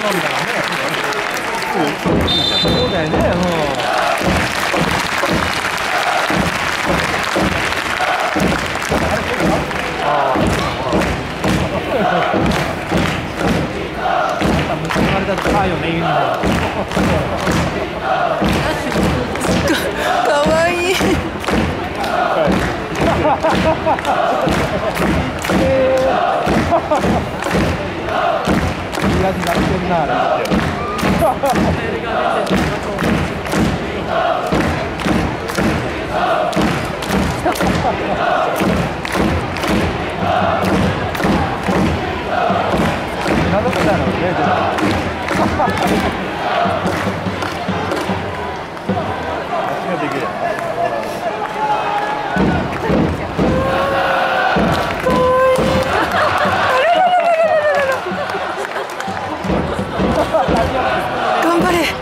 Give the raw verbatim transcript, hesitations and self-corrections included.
みたいなね。そうだよね。うん。ああ。むちゃくちゃ高いよね、ユニも。 かわいい。 ギラギラしてるな、あれ。なんだったのね、じゃあ。足ができる。 頑張れ。